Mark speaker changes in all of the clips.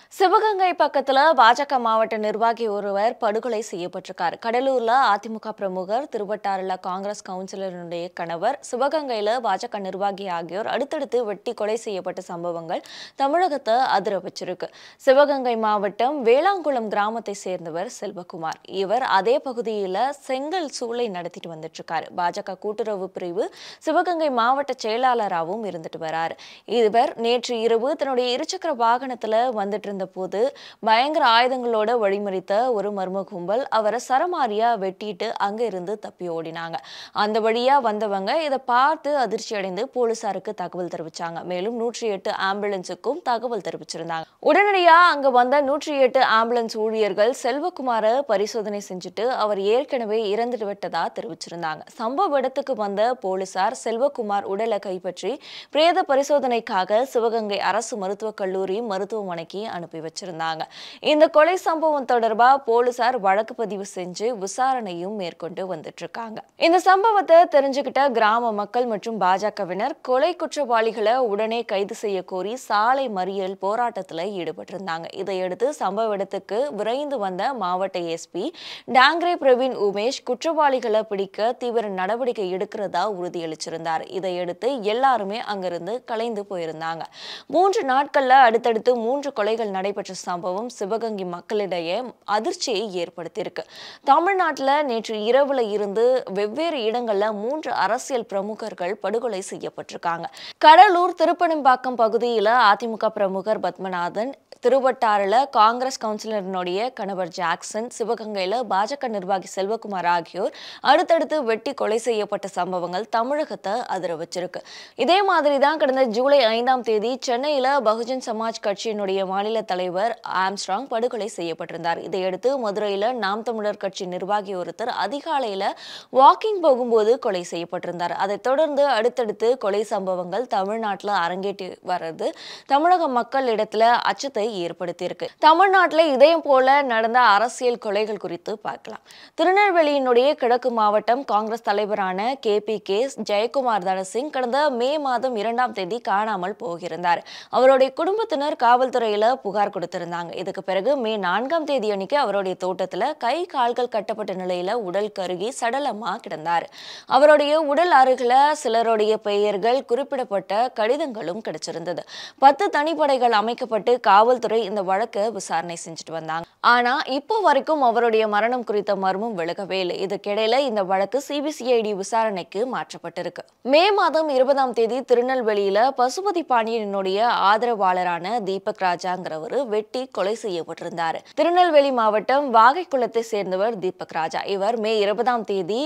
Speaker 1: சிவகங்கை பக்கத்துல பாஜக மாவட்ட நிர்வாகி ஒருவர் படுகொலை செய்யப்பட்டிருக்காரு. கடலூர்ல அதிமுக பிரமுகர், திருவட்டாறுல காங்கிரஸ் கவுன்சிலருடைய கணவர், சிவகங்கையில பாஜக நிர்வாகி ஆகியோர் அடுத்தடுத்து வெட்டி கொலை செய்யப்பட்ட சம்பவங்கள் தமிழகத்தை அதிர வச்சிருக்கு. சிவகங்கை மாவட்டம் வேளாங்குளம் கிராமத்தை சேர்ந்தவர் செல்வகுமார். இவர் அதே பகுதியில செங்கல் சூளை நடத்திட்டு வந்துட்டு இருக்காரு. பாஜக கூட்டுறவு பிரிவு சிவகங்கை மாவட்ட செயலாளராகவும் இருந்துட்டு வராரு. இவர் நேற்று இரவு தன்னுடைய இருசக்கர வாகனத்துல வந்துட்டு போது பயங்கர ஆயுதங்களோட வழிமறித்த ஒரு மர்ம கும்பல் அவரை சரமாரியா வெட்டிட்டு அங்க இருந்து தப்பி ஓடினாங்க. அந்த வழியா வந்தவங்க இதை பார்த்து அதிர்ச்சி அடைந்து போலீசாருக்கு தகவல் தெரிவிச்சாங்க. மேலும் 108 ஆம்புலன்ஸுக்கும் தகவல் தெரிவிச்சிருந்தாங்க. உடனடியா அங்க வந்த 108 ஆம்புலன்ஸ் ஊழியர்கள் செல்வகுமாரை பரிசோதனை செஞ்சுட்டு அவர் ஏற்கனவே இறந்துட்டு விட்டதா தெரிவிச்சிருந்தாங்க. சம்பவ இடத்துக்கு வந்த போலீசார் செல்வகுமார் உடலை கைப்பற்றி பிரேத பரிசோதனைக்காக சிவகங்கை அரசு மருத்துவக் கல்லூரி மருத்துவமனைக்கு அனுப்பி வச்சிருந்தாங்க. இந்த கொலை சம்பவம் தொடர்பா போலீசார் வழக்கு பதிவு செஞ்சு விசாரணையும் மேற்கொண்டு வந்துட்டு இருக்காங்க. இந்த சம்பவத்தை தெரிஞ்சுக்கிட்ட கிராம மக்கள் மற்றும் பாஜகவினர் கொலை குற்றவாளிகளை உடனே கைது செய்ய கோரி சாலை மறியல் போராட்டத்தில் ஈடுபட்டிருந்தாங்க. இதையடுத்து சம்பவ இடத்துக்கு விரைந்து வந்த மாவட்ட எஸ்பி டாங்கரே பிரவீன் உமேஷ் குற்றவாளிகளை பிடிக்க தீவிர நடவடிக்கை எடுக்கிறதா உறுதியளிச்சிருந்தார். இதையடுத்து எல்லாருமே அங்கிருந்து கலைந்து போயிருந்தாங்க. 3 நாட்கள்ல அடுத்தடுத்து 3 கொலைகள் நடைபெற்ற சம்பவம் சிவகங்கை மக்களிடையே அதிர்ச்சியை ஏற்படுத்தியிருக்கு. தமிழ்நாட்டில் நேற்று இரவுல இருந்து வெவ்வேறு இடங்கள்ல 3 அரசியல் பிரமுகர்கள் படுகொலை செய்யப்பட்டிருக்காங்க. கடலூர் திருப்பனம்பாக்கம் பகுதியில அதிமுக பிரமுகர் பத்மநாதன், திருவட்டாறுல காங்கிரஸ் கவுன்சிலரினுடைய கணவர் ஜாக்சன், சிவகங்கையில பாஜக நிர்வாகி செல்வகுமார் ஆகியோர் அடுத்தடுத்து வெட்டி கொலை செய்யப்பட்ட சம்பவங்கள் தமிழகத்தை அதிர வச்சிருக்கு. இதே மாதிரி தான் கடந்த ஜூலை 5ஆம் தேதி சென்னையில பகுஜன் சமாஜ் கட்சியினுடைய மாநில தலைவர் ஆம்ஸ்ட்ராங் படுகொலை செய்யப்பட்டிருந்தார். இதையடுத்து மதுரையில நாம் தமிழர் கட்சி நிர்வாகி ஒருத்தர் அதிகாலையில வாக்கிங் போகும்போது கொலை செய்யப்பட்டிருந்தார். அதைத் தொடர்ந்து அடுத்தடுத்து கொலை சம்பவங்கள் தமிழ்நாட்டில் அரங்கேற்றி வர்றது தமிழக மக்களிடத்துல அச்சத்தை ஏற்படுத்தியிருக்கு. தமிழ்நாட்டில் இதே போல நடந்த அரசியல் கொலைகள் குறித்து பார்க்கலாம். திருநெல்வேலியினுடைய கிழக்கு மாவட்டம் காங்கிரஸ் தலைவரான KPK ஜெயக்குமார் தனசிங் கடந்த மே மாதம் 2ஆம் தேதி காணாமல் போகிறார். அவருடைய குடும்பத்தினர் காவல்துறையில புகார் கொடுத்திருந்தாங்க. இதுக்கு பிறகு மே 4ஆம் தேதி அன்னைக்கு அவருடைய தோட்டத்துல கை கால்கள் கட்டப்பட்ட நிலையில உடல் கருகி சடலமா கிடந்தார். அவருடைய உடல் அருகில சிலருடைய பெயர்கள் குறிப்பிடப்பட்ட கடிதங்களும் கிடைச்சிருந்தது. 10 தனிப்படைகள் அமைக்கப்பட்டு காவல்துறை இந்த வழக்கை விசாரணை செஞ்சுட்டு வந்தாங்க. ஆனா இப்போ வரைக்கும் அவருடைய மரணம் குறித்த மர்மம் விலகவே இல்லை. இதுக்கிடையில இந்த வழக்கு CBCID விசாரணைக்கு மாற்றப்பட்டிருக்கு. மே மாதம் 20ஆம் தேதி திருநெல்வேலியில பசுபதி பாண்டியனுடைய ஆதரவாளரான தீபக் ராஜாங்கிறவர் வெட்டி கொலை செய்யப்பட்டிருந்தார். திருநெல்வேலி மாவட்டம் வாகைக்குளத்தை சேர்ந்தவர் தீபக் ராஜா. இவர் மே 20ஆம் தேதி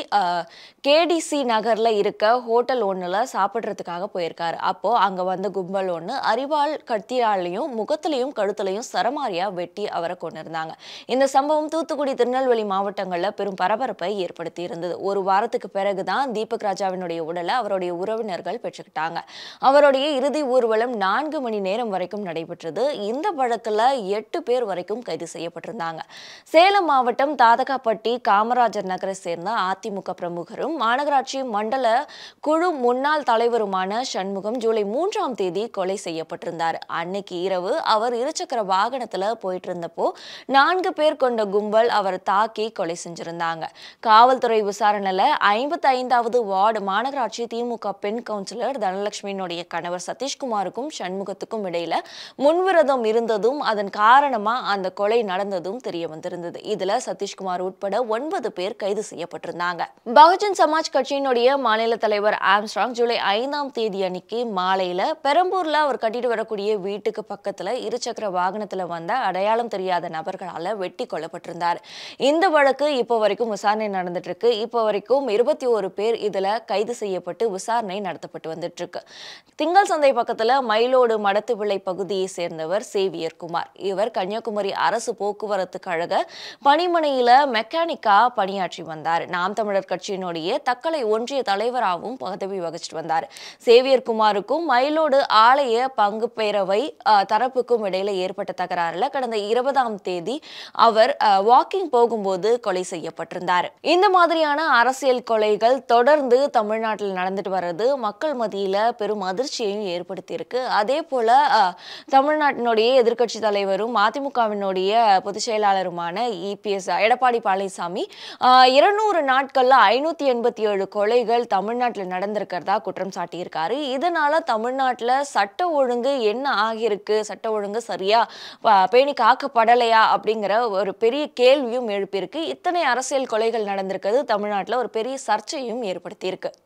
Speaker 1: KDC நகர்ல இருக்க ஹோட்டல் ஒண்ணுல சாப்பிடுறதுக்காக போயிருக்காரு. அப்போ அங்க வந்த கும்பல் ஒண்ணு அரிவாள் கத்தியாலையும் முகத்திலையும் கழுத்துலையும் சரமாரியா வெட்டி அவரை கொண்டிருந்தாங்க. இந்த சம்பவம் தூத்துக்குடி, திருநெல்வேலி மாவட்டங்கள்ல பெரும் பரபரப்பை ஏற்படுத்தி இருந்தது. ஒரு வாரத்துக்கு பிறகுதான் தீபக் ராஜாவினுடைய உடலை அவருடைய உறவினர்கள் பெற்றுக்கிட்டாங்க. அவருடைய இறுதி ஊர்வலம் 4 மணி நேரம் வரைக்கும் நடைபெற்றது. இந்த வழக்குல 8 பேர் வரைக்கும் கைது செய்யப்பட்டிருந்தாங்க. சேலம் மாவட்டம் தாதகாப்பட்டி காமராஜர் நகரை சேர்ந்த அதிமுக பிரமுகரும் மாநகராட்சி மண்டல குழு முன்னாள் தலைவருமான சண்முகம் ஜூலை 3ஆம் தேதி கொலை செய்யப்பட்டிருந்தார். அன்னைக்கு இரவு அவர் இருசக்கர வாகனத்துல போயிட்டு இருந்தப்போ 4 பேர் கொண்ட கும்பல் அவர் தாக்கி கொலை செஞ்சிருந்தாங்க. காவல்துறை விசாரணையில 55வது வார்டு மாநகராட்சி திமுக பெண் கவுன்சிலர் தனலட்சுமியினுடைய கணவர் சதீஷ்குமாருக்கும் சண்முகத்துக்கும் இடையில முன்விரோதம் இருந்ததும் அதன் காரணமா அந்த கொலை நடந்ததும் தெரிய வந்திருந்தது. இதுல சதீஷ்குமார் உட்பட 9 பேர் கைது செய்யப்பட்டிருந்தாங்க. பகுஜன் சமாஜ் கட்சியினுடைய மாநில தலைவர் ஆம்ஸ்ட்ராங் ஜூலை 5ஆம் தேதி அன்னைக்கு மாலையில பெரம்பூர்ல அவர் கட்டிட்டு வரக்கூடிய வீட்டுக்கு பக்கத்துல இருசக்கர வாகனத்துல வந்த அடையாளம் தெரியாத நபர்களால வெட்டி கொல்லப்பட்டிருந்தார். இந்த வழக்கு இப்போ வரைக்கும் விசாரணை நடந்துட்டு இருக்கு. இப்போ வரைக்கும் 21 பேர் இதுல கைது செய்யப்பட்டு விசாரணை நடத்தப்பட்டு வந்துட்டு இருக்கு. திங்கள் சந்தை பக்கத்துல மயிலோடு மடத்து விளை பகுதியை சேர்ந்தவர் சேவியர் குமார். இவர் கன்னியாகுமரி அரசு போக்குவரத்து கழக பணிமனையில மெக்கானிக்கா பணியாற்றி வந்தார். நாம் தமிழர் கட்சியினுடைய தக்கலை ஒன்றிய தலைவராகவும் பதவி வகிச்சுட்டு வந்தார். சேவியர் குமாருக்கும் மயிலோடு ஆலய பங்கு பேரவை தரப்புக்கும் இடையில ஏற்பட்ட தகராறுல கடந்த 20ஆம் தேதி அவர் வாக்கிங் போகும்போது கொலை செய்யப்பட்டிருந்தார். இந்த மாதிரியான அரசியல் கொலைகள் தொடர்ந்து தமிழ்நாட்டில் நடந்துட்டு வர்றது மக்கள் மத்தியில பெரும் அதிர்ச்சியையும் ஏற்படுத்தி இருக்கு. அதே போல தமிழ்நாட்டினுடைய எதிர்க்கட்சி தலைவரும் அதிமுகவினுடைய பொதுச் செயலாளருமான இபிஎஸ் எடப்பாடி பழனிசாமி 200 நாட்கள்ல 587 கொலைகள் தமிழ்நாட்டில் நடந்திருக்கிறதா குற்றம் சாட்டியிருக்காரு. இதனால தமிழ்நாட்டில் சட்ட ஒழுங்கு என்ன ஆகியிருக்கு, சட்ட ஒழுங்கு சரியா பேணி காக்கப்படலையா அப்படிங்கிற ஒரு பெரிய கேள்வியும் எழுப்பியிருக்கு. இத்தனை அரசியல் கொலைகள் நடந்திருக்கிறது தமிழ்நாட்டில் ஒரு பெரிய சர்ச்சையும் ஏற்படுத்தியிருக்கு.